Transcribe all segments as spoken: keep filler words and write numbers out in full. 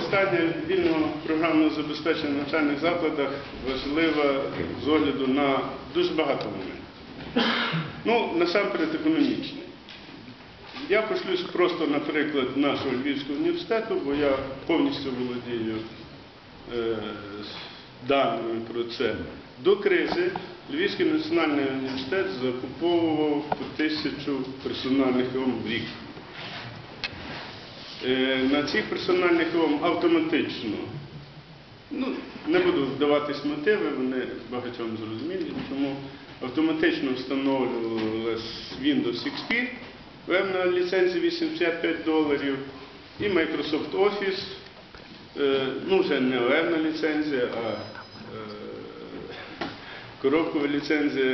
використання вільного програмного забезпечення в навчальних закладах важливе з огляду на дуже багато моментів. Ну, насамперед економічний. Я пошлюсь просто на приклад нашого Львівського університету, бо я повністю володію е, даними про це. До кризи Львівський національний університет закуповував по тисячу персональних ЕОМ в рік. Е, на цих персональних ЕОМ автоматично, ну, не буду вдаватись в мотиви, вони багатьом зрозумілі, тому автоматично встановлювалась Windows ікс пі, певна ліцензія вісімдесят п'ять доларів, і Microsoft Office, е, ну вже не певна ліцензія, а е, коробкова ліцензія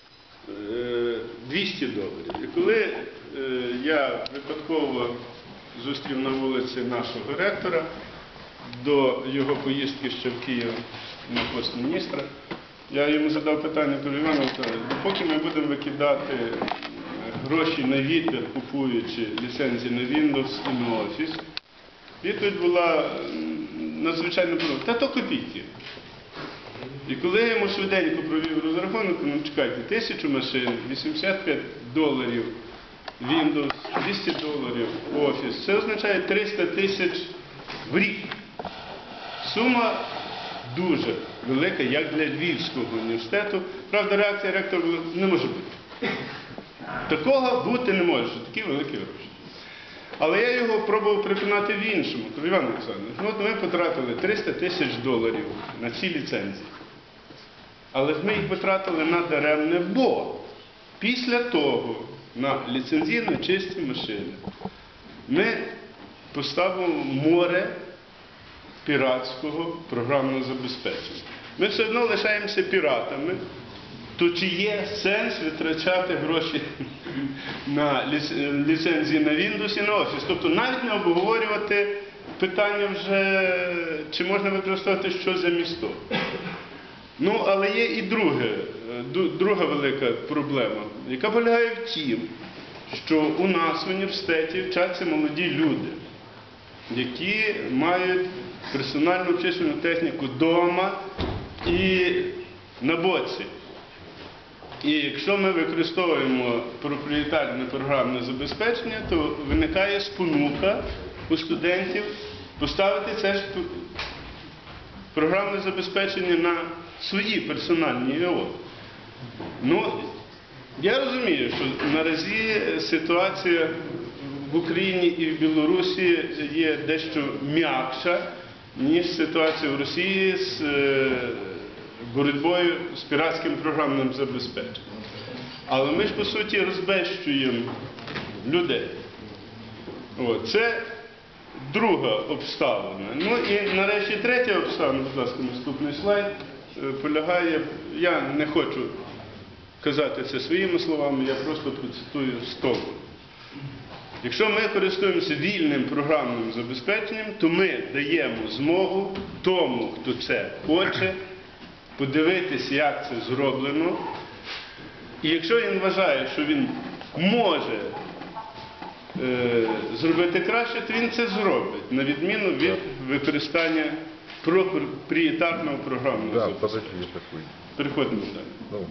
е, двісті доларів. І коли е, я випадково зустрів на вулиці нашого ректора до його поїздки ще в Київ на пост міністра, я йому задав питання, кажу: Іван Віталійович, поки ми будемо викидати гроші на вітер, купуючи ліцензії на Windows і на Office, відповідь була надзвичайно проста: та то копійки. І коли я йому швиденько провів розрахунок, ну чекайте, тисячу машин, вісімдесят п'ять доларів Windows, двісті доларів Office, це означає триста тисяч в рік. Сума дуже велика, як для Львівського університету. Правда, реакція ректора була: не може бути. Такого бути не може, що такі великі гроші. Але я його пробував переконати в іншому. Кажу: Іван Олександрович, ну от ми потратили триста тисяч доларів на ці ліцензії. Але ми їх потратили на даремне, бо після того на ліцензійно чисті машини ми поставимо море піратського програмного забезпечення. Ми все одно лишаємося піратами, то чи є сенс витрачати гроші на ліцензії на Windows і на Office? Тобто навіть не обговорювати питання вже, чи можна використовувати щось замість того. Ну, але є і друге, друга велика проблема, яка полягає в тім, що у нас в університеті вчаться молоді люди, які мають персональну обчислювальну техніку вдома і на боці. І якщо ми використовуємо проприєтарне програмне забезпечення, то виникає спонука у студентів поставити це ж програмне забезпечення на свої персональні ЕО. Ну, я розумію, що наразі ситуація в Україні і в Білорусі є дещо м'якша, ніж ситуація в Росії з боротьбою з піратським програмним забезпеченням. Але ми ж, по суті, розбещуємо людей. О, це друга обставина. Ну і нарешті третя обставина, будь ласка, наступний слайд, полягає, я не хочу казати це своїми словами, я просто процитую столу. Якщо ми користуємося вільним програмним забезпеченням, то ми даємо змогу тому, хто це хоче, подивитися, як це зроблено. І якщо він вважає, що він може е, зробити краще, то він це зробить, на відміну від використання проприєтарного програмного забезпечення. Переходимо далі.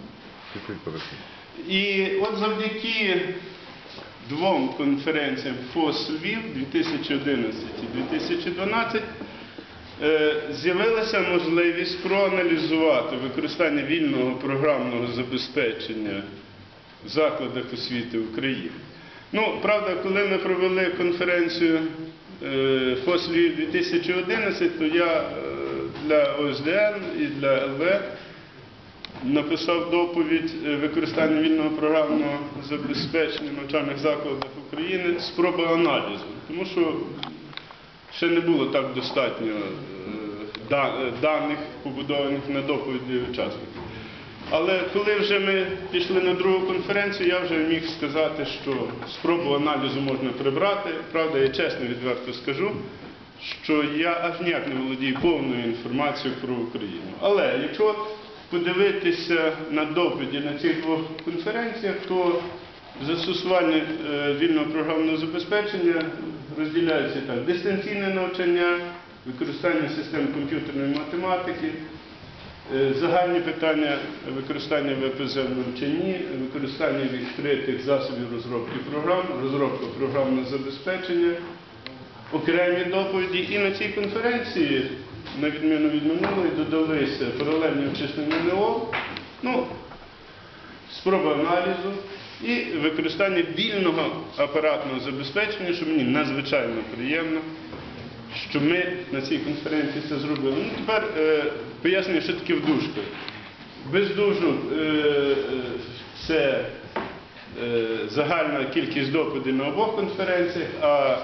І от завдяки двом конференціям ФОС Львів дві тисячі одинадцять і дві тисячі дванадцять з'явилася можливість проаналізувати використання вільного програмного забезпечення в закладах освіти України. Ну, правда, коли ми провели конференцію ФОС Львів дві тисячі одинадцять, то я для О Ес Де Ен і для Ел Ве написав доповідь використання вільного програмного забезпечення в навчальних закладах України спроби аналізу, тому що ще не було так достатньо даних, побудованих на доповіді учасників. Але коли вже ми пішли на другу конференцію, я вже міг сказати, що спробу аналізу можна прибрати. Правда, я чесно, відверто скажу, що я аж ніяк не володію повною інформацією про Україну. Але якщо подивитися на доповіді на цих двох конференціях, то застосування вільного програмного забезпечення розділяється так: дистанційне навчання, використання систем комп'ютерної математики, загальні питання використання ве пе зет в навчанні, використання відкритих засобів розробки програм, розробка програмного забезпечення, окремі доповіді. І на цій конференції, на відміну від минулої, додалися паралельні обчислення ен о, ну, спроба аналізу і використання вільного апаратного забезпечення, що мені надзвичайно приємно, що ми на цій конференції це зробили. Ну, тепер е, пояснюю, що таке вдушка. Без дужок е, це е, загальна кількість доповідей на обох конференціях, а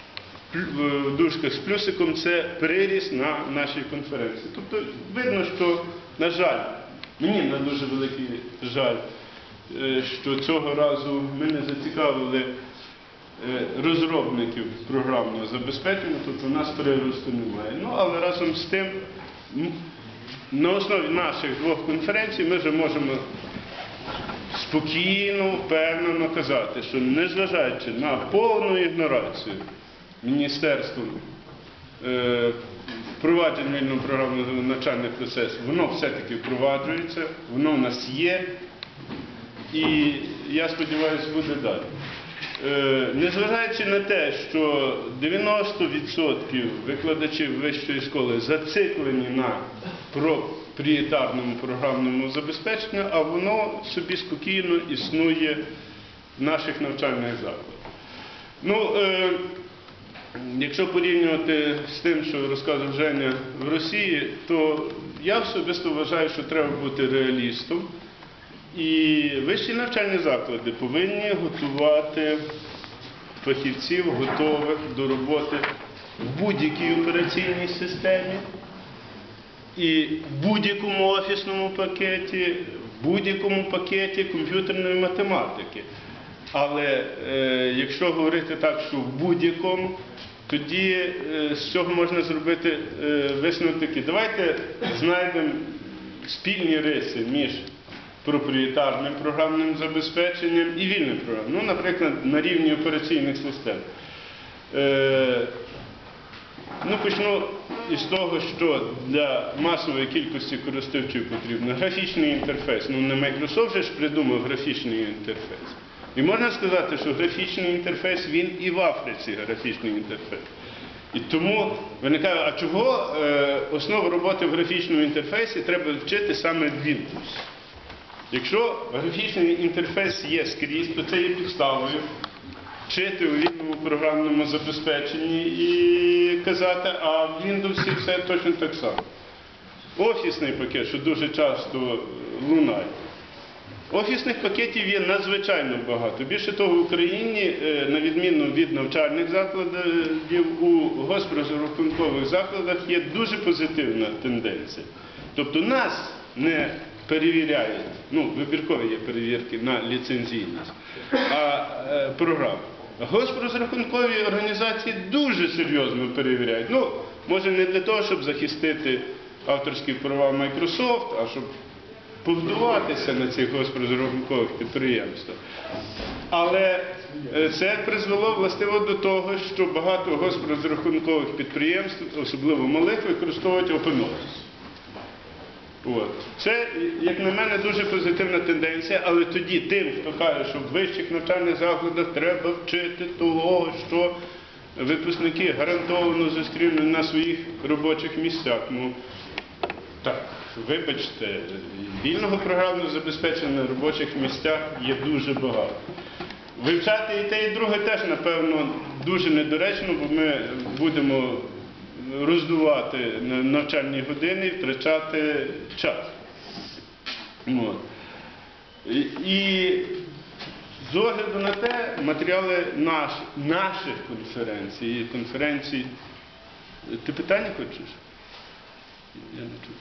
вдушка з плюсиком – це приріст на нашій конференції. Тобто видно, що, на жаль, мені на дуже великий жаль, е, що цього разу ми не зацікавили розробників програмного забезпечення, тобто у нас приросту немає. Ну, але разом з тим, на основі наших двох конференцій ми вже можемо спокійно, впевнено казати, що незважаючи на повну ігнорацію Міністерством е, впровадження вільного програмного навчального процесу, воно все-таки впроваджується, воно в нас є, і я сподіваюся, буде далі. Незважаючи на те, що дев'яносто відсотків викладачів вищої школи зациклені на проприєтарному програмному забезпеченні, а воно собі спокійно існує в наших навчальних закладах. Ну, е, якщо порівнювати з тим, що розказував Женя в Росії, то я особисто вважаю, що треба бути реалістом. І вищі навчальні заклади повинні готувати фахівців, готових до роботи в будь-якій операційній системі і в будь-якому офісному пакеті, в будь-якому пакеті комп'ютерної математики. Але е, якщо говорити так, що в будь-якому, тоді е, з цього можна зробити е, висновок такий. Давайте знайдемо спільні риси між проприєтарним програмним забезпеченням і вільним програмним. Ну, наприклад, на рівні операційних систем. Е, ну, почну із того, що для масової кількості користувачів потрібен графічний інтерфейс. Ну, не Microsoft же ж придумав графічний інтерфейс. І можна сказати, що графічний інтерфейс, він і в Африці графічний інтерфейс. І тому виникає, а чого е, основу роботи в графічному інтерфейсі треба вчити саме Windows? Якщо графічний інтерфейс є скрізь, то це є підставою вчити у вільному програмному забезпеченні і казати, а в Windows все точно так само. Офісний пакет, що дуже часто лунає. Офісних пакетів є надзвичайно багато. Більше того, в Україні, на відміну від навчальних закладів, у госпрозрахункових закладах є дуже позитивна тенденція. Тобто нас не перевіряють, ну, вибіркові є перевірки на ліцензійність, а е, програми. Госпрозрахункові організації дуже серйозно перевіряють. Ну, може не для того, щоб захистити авторські права Microsoft, а щоб повдуватися на цих госпрозрахункових підприємствах. Але це призвело властиво до того, що багато госпрозрахункових підприємств, особливо малих, використовують OpenOffice. От. Це, як на мене, дуже позитивна тенденція, але тоді тим, хто каже, що в вищих навчальних закладах треба вчити того, що випускники гарантовано зустрінуть на своїх робочих місцях. Ну, так, вибачте, вільного програмного забезпечення на робочих місцях є дуже багато. Вивчати і те, і друге теж, напевно, дуже недоречно, бо ми будемо роздувати навчальні години і втрачати час. От. І з огляду на те, матеріали наш, наших конференцій, конференцій... Ти питання хочеш? Я не чую.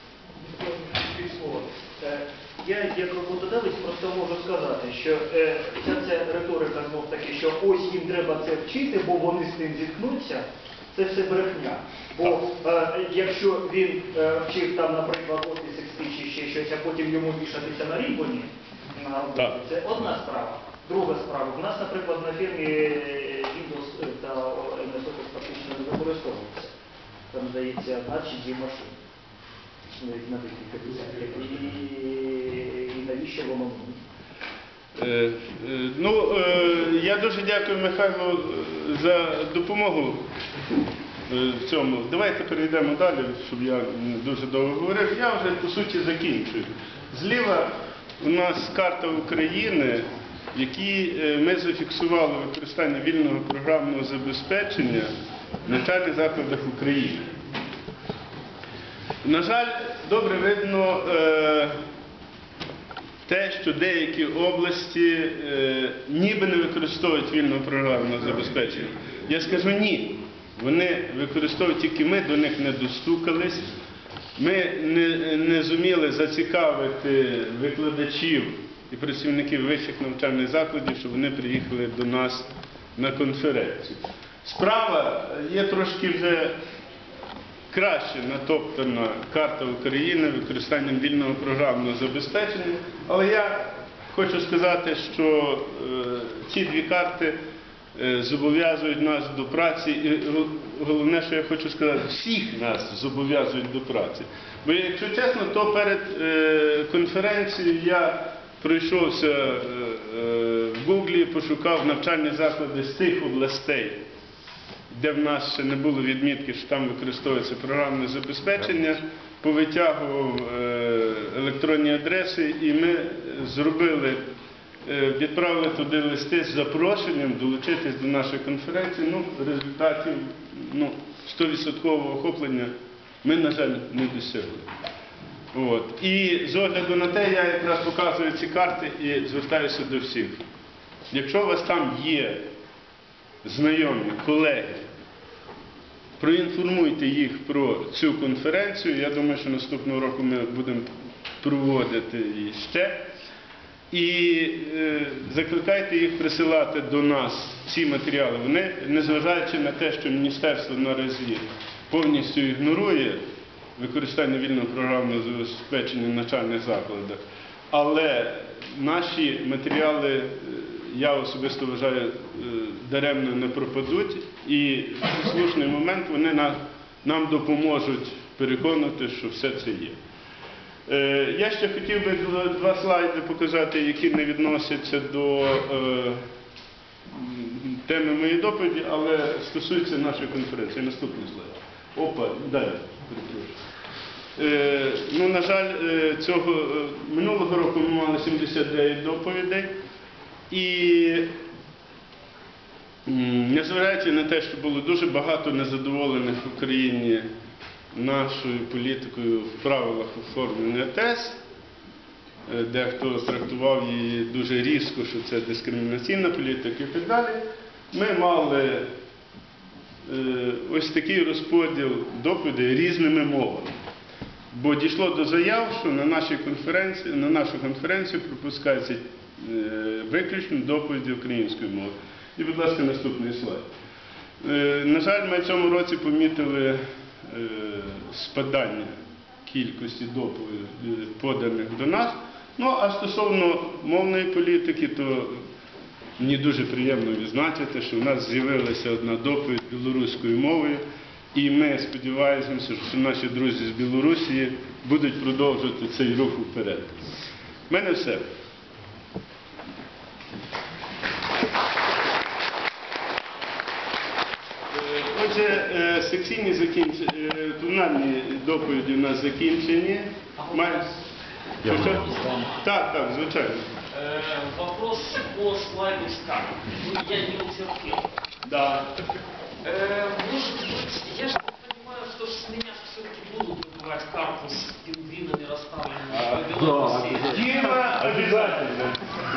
Я, як роботодавець, просто можу сказати, що е, вся ця риторика знов таки, що ось їм треба це вчити, бо вони з тим зіткнуться, це все брехня. Бо е, якщо він е, вчив там, наприклад, Office ікс пі чи ще щось, а потім йому вішатися на рібоні, на роботі, це одна справа. Друга справа. У нас, наприклад, на фірмі Windows та ем ес Office практично не використовується. там, здається, одна чи дві машини. Навіть на декілька десятків. І, і навіщо воно мені? Е, е, Ну, е, я дуже дякую Михайлу е, за допомогу е, в цьому. Давайте перейдемо далі, щоб я не дуже довго говорив. Я вже, по суті, закінчую. Зліва у нас карта України, в якій е, ми зафіксували використання вільного програмного забезпечення в навчальних закладах України. На жаль, добре видно е, те, що деякі області е, ніби не використовують вільного програмного забезпечення. Я скажу ні. Вони використовують, тільки ми до них не достукались. Ми не, не зуміли зацікавити викладачів і працівників вищих навчальних закладів, щоб вони приїхали до нас на конференцію. Справа є трошки вже краще натоптана карта України використанням вільного програмного забезпечення, але я хочу сказати, що е, ці дві карти е, зобов'язують нас до праці, і головне, що я хочу сказати, всіх нас зобов'язують до праці. Бо, якщо чесно, то перед е, конференцією я пройшовся е, е, в Гуглі, пошукав навчальні заклади з тих областей, де в нас ще не було відмітки, що там використовується програмне забезпечення, повитягував електронні адреси, і ми зробили, відправили туди листи з запрошенням долучитись до нашої конференції. Ну, результатів ну, сто відсотків охоплення ми, на жаль, не досягли. От. І з огляду на те, я якраз показую ці карти і звертаюся до всіх. Якщо у вас там є знайомі, колеги, проінформуйте їх про цю конференцію. Я думаю, що наступного року ми будемо проводити її ще. І е, закликайте їх присилати до нас ці матеріали. Вони, незважаючи на те, що Міністерство наразі повністю ігнорує використання вільного програмного забезпечення в навчальних закладах, але наші матеріали, я особисто вважаю, даремно не пропадуть, і в слушний момент вони нам, нам допоможуть переконати, що все це є. Е, я ще хотів би два слайди показати, які не відносяться до е, теми моєї доповіді, але стосуються нашої конференції. Наступний слайд. Опа, далі, перепрошую. Е, ну, на жаль, цього, минулого року ми мали сімдесят дев'ять доповідей, і незважаючи на те, що було дуже багато незадоволених в Україні нашою політикою в правилах оформлення тез, дехто трактував її дуже різко, що це дискримінаційна політика і так далі, ми мали е, ось такий розподіл доповідей різними мовами. Бо дійшло до заяв, що на, нашій конференції, на нашу конференцію пропускаються е, виключно доповіді українською мовою. І, будь ласка, наступний слайд. Е, на жаль, ми в цьому році помітили е, спадання кількості доповідей, поданих до нас. Ну, а стосовно мовної політики, то мені дуже приємно відзначити, що в нас з'явилася одна доповідь білоруською мовою, і ми сподіваємося, що наші друзі з Білорусі будуть продовжувати цей рух вперед. У мене все. Отже, секційні закінчення, тональні доповіді у нас закінчені. Має... Що, що? Так, так, звичайно. Вопрос по слайду с картой. Я не утерпел. Да. Может быть, я же понимаю, что с меня все-таки будут выбивать карту с пингвинами, расставленными по Беларуси. Дима, обязательно.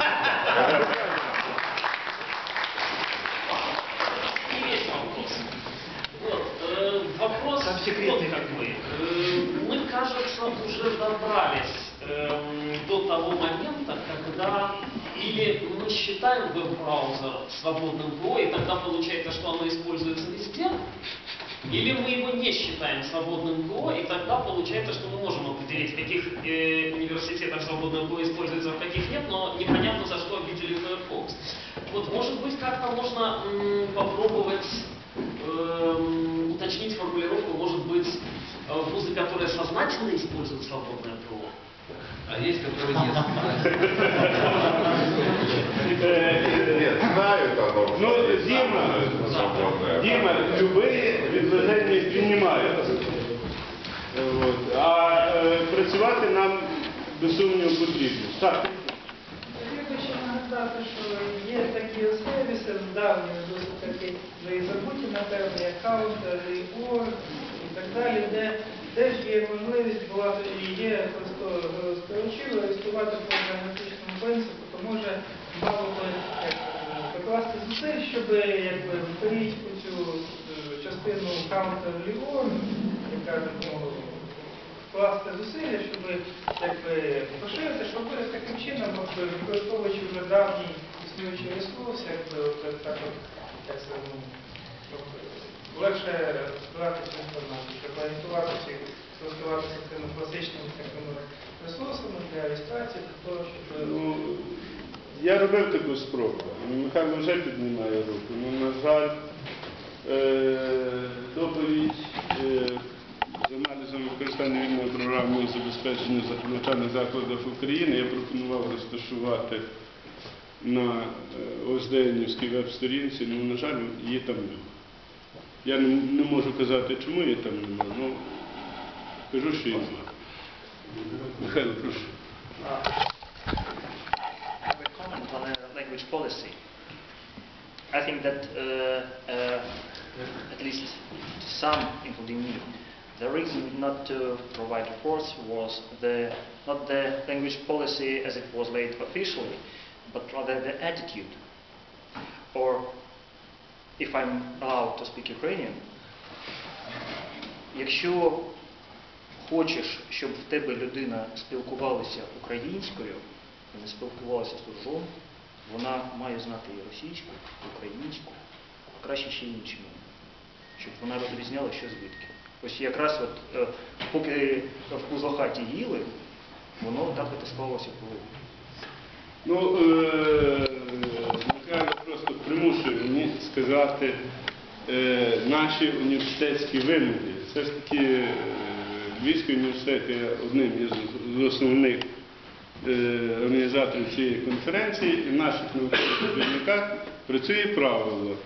И весь вопрос. Вот, э, вопрос Там секретный вот какой. Э, мы, кажется, уже добрались э, до того момента, когда или мы считаем веб-браузер свободным ПО, и тогда получается, что оно используется везде, или мы его не считаем свободным ПО, и тогда получается, что мы можем определить, в каких э, университетах свободное ПО используется, а в каких нет, но непонятно, за что обидели Firefox. Вот, может быть, как-то можно м, попробовать эм, уточнить формулировку, может быть, э, вузы, которые сознательно используют свободное ПО? А есть, которые не знают. Е, Знают о том, Ну, что есть Дима, самое свободное. Діма, любые відведення приймаються. От. А е, працювати нам без сумніву потрібно. Так. Я хочу нагадати, що є такі сервіси з давньої досить такі вже і забуті, напевно, як Counter, Org і так далі, де теж є можливість була і є користувачів реєструвати по геометричному принципу, то може мало би як, прикласти зусиль, щоб якби вперіть цю е, частину Counter Org, яка ну, вкласти зусилля, щоб якби, поширити, щоб таким чином, от, використовуючи вже давній існуючий ресурс, якби, от, так, от, як це, ну, щоб легше збирати цю інформацію, щоб орієнтуватися і користуватися цими класичними такими ресурсами для реєстрації, для того, щоб... Ну, я робив таку спробу. Михайло вже піднімає руку. Ну, на жаль, е- доповідь е- з аналізом використання вільного програмного забезпечення в навчальних закладах України я пропонував розташувати на ОСДНівській веб-сторінці, ну, на жаль, її там немає. Я не, не можу казати, чому її там немає, але кажу, що її немає. Михайло, прошу. I have a comment on a language policy. I think that uh, uh, at least to some, including me, the reason not to provide reports was the, not the language policy as it was laid officially, but rather the attitude. Or, if I'm allowed to speak Ukrainian, якщо хочеш, щоб в тебе людина спілкувалася українською і не спілкувалася з суржом, вона має знати і російську, і українську, а краще ще й інші мови, щоб вона розрізняла, що звідки. Ось якраз от, е, поки в Пузлохаті їли, воно так і склалося по голові. Ну, е- Михайло просто примушує мені сказати е- наші університетські вимоги. Все ж таки е- Львівський університет є одним із основних е- організаторів цієї конференції, і в наших наукових керівниках працює правило.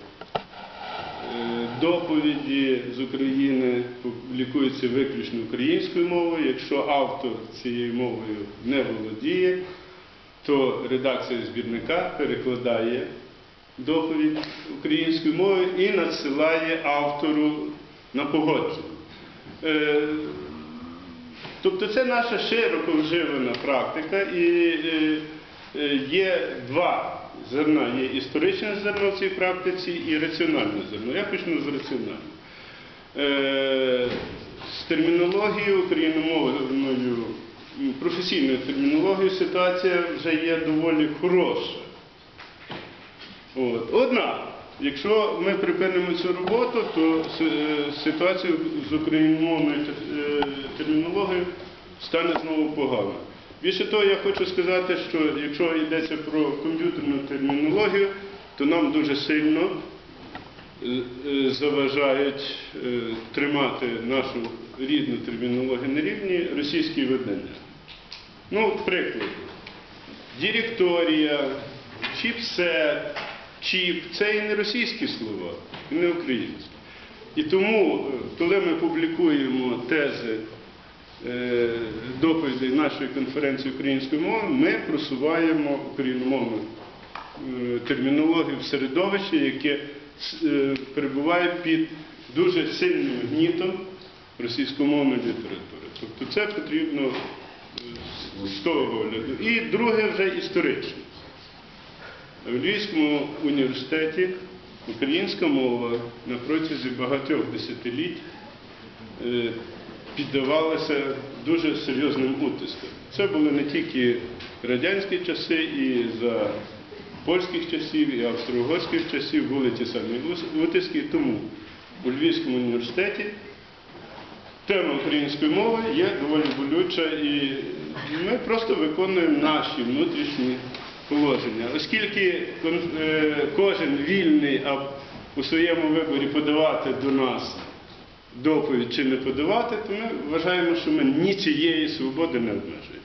Доповіді з України публікуються виключно українською мовою. Якщо автор цією мовою не володіє, то редакція збірника перекладає доповідь українською мовою і надсилає автору на погодження. Е, тобто це наша широко вживана практика, і е, е, є два зерна. Є історичне зерно в цій практиці і раціональне зерно. Я почну з раціонального. Е, з термінологією, україномовною, професійною термінологією ситуація вже є доволі хороша. От. Однак, якщо ми припинимо цю роботу, то ситуація з україномовною термінологією стане знову погана. Більше того, я хочу сказати, що якщо йдеться про комп'ютерну термінологію, то нам дуже сильно заважають тримати нашу рідну термінологію на рівні російські видання. Ну, приклад. Директорія, чіпсет, чіп – це і не російські слова, і не українські. І тому, коли ми публікуємо тези доповідей нашої конференції української мови, ми просуваємо україномовну термінологію в середовищі, яке перебуває під дуже сильним гнітом російськомовної літератури. Тобто це потрібно з того погляду. І друге вже історично. В Львівському університеті українська мова на протязі багатьох десятиліть піддавалася дуже серйозним утискам. Це були не тільки радянські часи, і за польських часів, і австро-угорських часів були ті самі утиски. Тому у Львівському університеті тема української мови є доволі болюча, і ми просто виконуємо наші внутрішні положення. Оскільки кожен вільний у своєму виборі подавати до нас доповідь чи не подавати, то ми вважаємо, що ми нічиєї свободи не обмежуємо.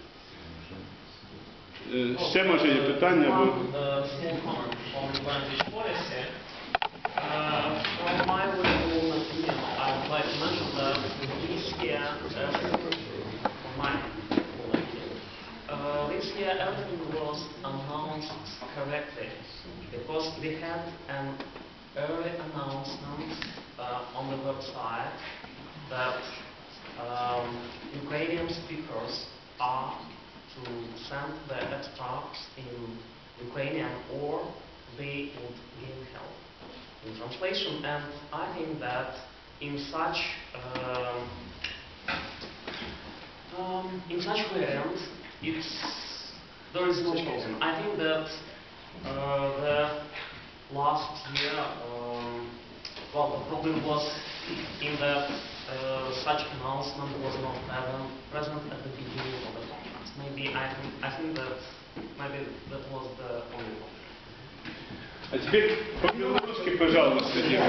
Е, Ще може є питання, бо... One, uh, small comment on language policy. Uh, From my very own opinion, I would like to mention that this year, uh, from my own opinion, uh, this year everything was announced correctly because we had an early announcement uh, on the website that um, Ukrainian speakers are to send their extracts in Ukrainian or they would give help in translation, and I think that in such um, um, in such variant it's there is no problem. I think that uh, the last year um, well the problem was in that uh, such announcement was not present, present at the beginning of the conference. Maybe I think I think that maybe that was the only problem. А теперь по-белорусски, пожалуйста, Дима.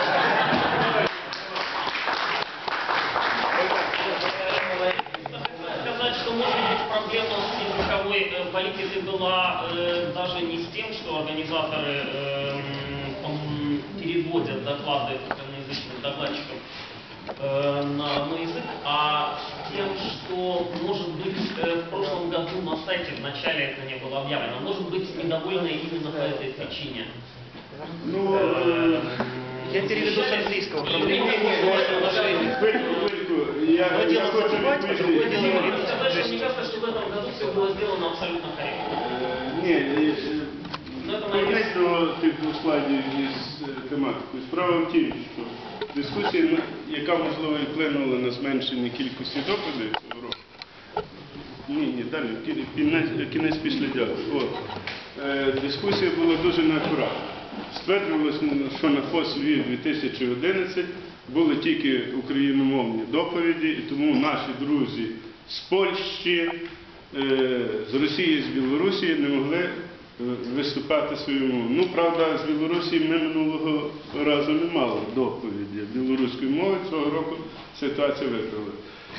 Сказать, что может быть проблема с языковой э, политикой была э, даже не с тем, что организаторы э, м, переводят доклады русскоязычных докладчиков э, на родной язык, а тем, что, может быть, э, в прошлом году на сайте вначале это не было объявлено, может быть, недовольны именно по этой причине. Ну, е, Я переведу с английского. И- Проблема. хвильку, хвильку, я, Одно я дело хочу забывать, а другое відповісти. дело Мне кажется, мне кажется, что в этом году все было сделано абсолютно корректно. Е, Ні, е, Ну, це повернись до тих двох слайдів із е, тематикою. Справа в тім, що дискусія, на- яка, можливо, і вплинула на зменшення кількості доповідей цього року. Ні, ні, далі, кі- кінець, кінець після дякую. От. Е, Дискусія була дуже неакуратна. Стверджувалося, що на ФОС Львів дві тисячі одинадцять були тільки україномовні доповіді, і тому наші друзі з Польщі, е, з Росії, з Білорусі не могли е, виступати свою мову. Ну, правда, з Білорусі ми минулого разу не мали доповіді білоруської мови, цього року ситуація виправила.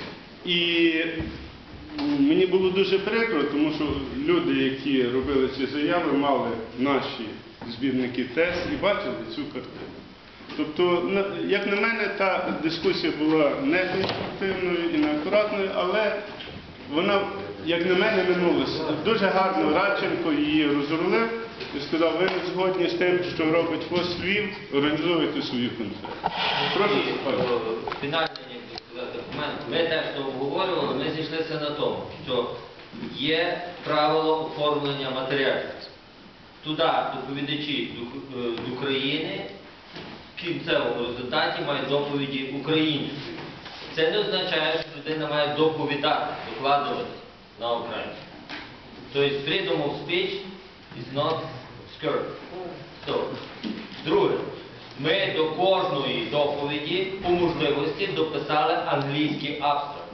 І мені було дуже прикро, тому що люди, які робили ці заяви, мали наші збірники тез і бачили цю картину. Тобто, на- як на мене, та дискусія була неконструктивною і неакуратною, але вона, як на мене, минулася. Дуже гарно Радченко її розрулив і сказав, ви не згодні з тим, що робить ФОС Львів, організовуйте свою концерт. Прошу, пане. Фінальний, як би сказати, момент. Ми теж то обговорювали, ми зійшлися на тому, що є правило оформлення матеріалів. Туди доповідачі з Ук- з України в кінцевому результаті мають доповіді українською. Це не означає, що людина має доповідати, докладувати на українську. Тобто freedom of speech is not skirt. So, друге, ми до кожної доповіді по можливості дописали англійський абстракт.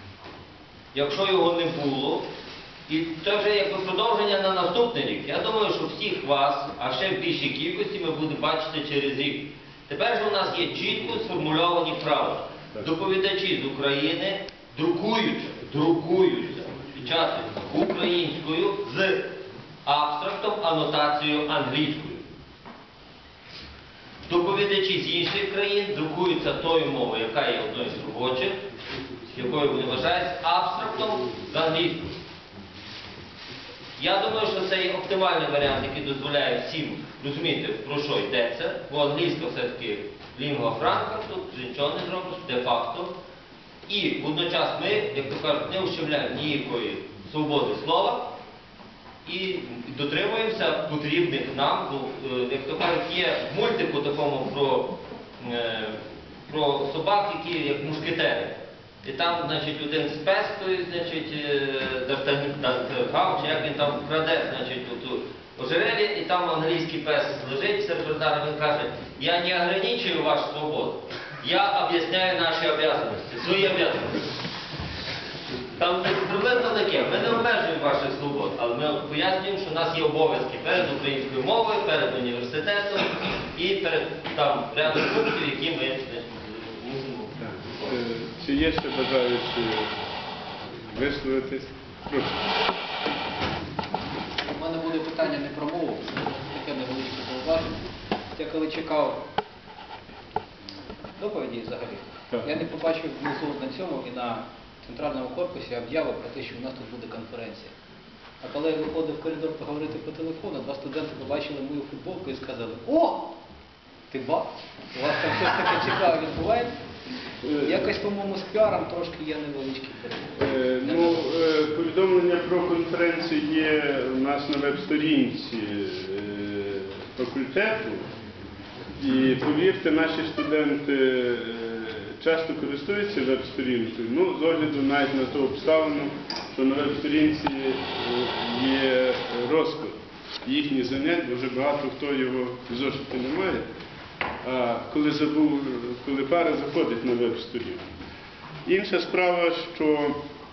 Якщо його не було, і це вже якби продовження на наступний рік. Я думаю, що всіх вас, а ще в більшій кількості, ми будемо бачити через рік. Тепер же у нас є чітко сформульовані правила. Доповідачі з України друкуються, друкуються, печатаються українською з абстрактом, анотацією англійською. Доповідачі з інших країн друкуються тою мовою, яка є одною з робочих, якою вони вважають абстрактом з англійською. Я думаю, що це є оптимальний варіант, який дозволяє всім розуміти, про що йдеться, бо англійська все-таки лінгва франка, тут нічого не зробиш, де-факто. І водночас ми, як то кажуть, не ущемляємо ніякої свободи слова і дотримуємося потрібних нам, бо, е, як то кажуть, є в мультику такому про, е, про собак, які як мушкетери. І там, значить, один спец, той, значить, Д'Артаньян, чи як він там краде, значить, оту ожерелі, і там англійський пес лежить серед бардара, він каже, я не ограничую вашу свободу, я об'ясняю наші обов'язки, свої обов'язки. Там приблизно таке, ми не обмежуємо ваших свобод, але ми пояснюємо, що у нас є обов'язки перед українською мовою, перед університетом і перед там рядом пунктів, які ми не мусимо. Е, Чи є ще бажаючі висловитись? Прошу. У мене буде питання не про мову, таке невеличке зауваження. Я коли чекав доповіді взагалі, Так. я не побачив внизу на цьому і на центральному корпусі об'яву про те, що у нас тут буде конференція. А коли я виходив в коридор поговорити по телефону, два студенти побачили мою футболку і сказали: «О, ти бак, у вас там щось таке цікаве відбувається». Якось, по-моєму, з піаром трошки є невеличкий перебір. Е, Ну, е, повідомлення про конференцію є у нас на веб-сторінці е, факультету. І повірте, наші студенти е, часто користуються веб-сторінкою. Ну, з огляду навіть на ту обставину, що на веб-сторінці е, є розклад їхніх занять, дуже багато хто його в зошиті не має. А коли забув, коли пара заходить на веб-сторінку. Інша справа, що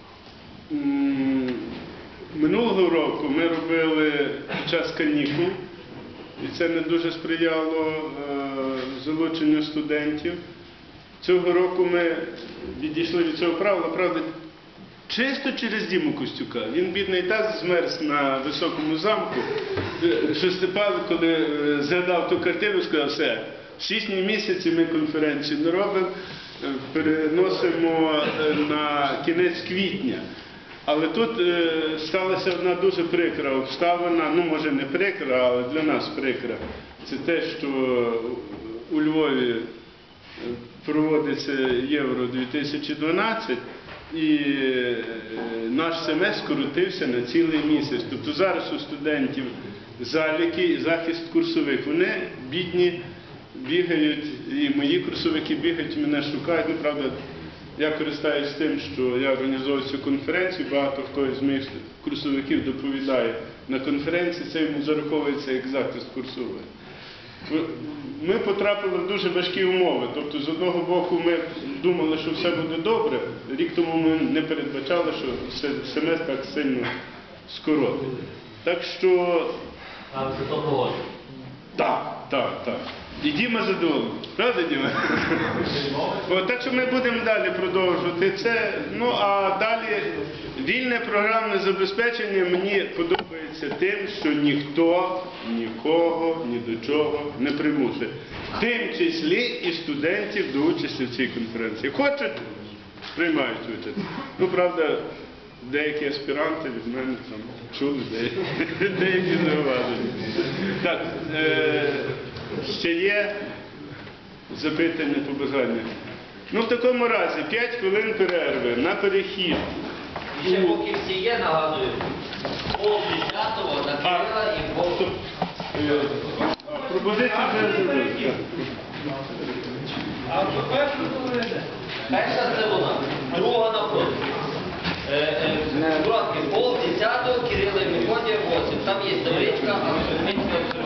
м, минулого року ми робили під час канікул, і це не дуже сприяло е, залученню студентів. Цього року ми відійшли від цього правила, правда, чисто через Діму Костюка. Він, бідний, так змерз на Високому замку, що Степан, коли е, згадав ту картину, сказав: все, шість місяців ми конференцію не робимо, е, переносимо е, на кінець квітня. Але тут е, сталася одна дуже прикра обставина, ну може не прикра, але для нас прикра. Це те, що у Львові проводиться Євро дві тисячі дванадцять, і е, наш семестр скоротився на цілий місяць. Тобто зараз у студентів заліки і захист курсових. Вони бідні бігають, і мої курсовики бігають, мене шукають. Ну, правда, я користаюсь тим, що я організовую цю конференцію, багато хто з моїх курсовиків доповідає на конференції, це йому зараховується як захист курсових. Ми потрапили в дуже важкі умови. Тобто, з одного боку, ми думали, що все буде добре. Рік тому ми не передбачали, що семестр так сильно скоротить. Так що... А це то погоджу. Так, так, так. І Діма задоволений. Правда, Діма? О, так що ми будемо далі продовжувати це. Ну, а далі вільне програмне забезпечення мені подобається тим, що ніхто нікого ні до чого не примусить. В тим числі і студентів до участі в цій конференції. Хочуть, приймають участь. Ну, правда, деякі аспіранти від мене там чули деякі, деякі зауваження. Так, е, ще є запитання, побажання? Ну, в такому разі, п'ять хвилин перерви на перехід. І ще поки всі є, нагадую, пол десятого на Кирила і пол... Е, пропозиція вже зробили. А то першу говорите? Перша це вона, друга напроти. Е, е, Коротке, пол десятого, Кирила і Мефодія, восемь. Там є табличка, а ми